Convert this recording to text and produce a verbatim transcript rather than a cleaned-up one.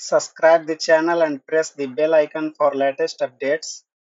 Subscribe the channel and press the bell icon for latest updates.